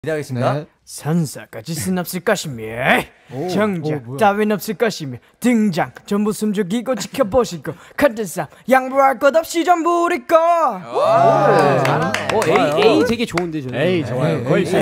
기대하겠습니다. 네. 선사가 짓은 없을 것이며 정작 따윈 없을 것이며 등장 전부 숨죽이고 지켜보시고 컨텐츠 양보할 것 없이 전부 우리 거. A 되게 좋은데 저는. 에이 좋아요. 거의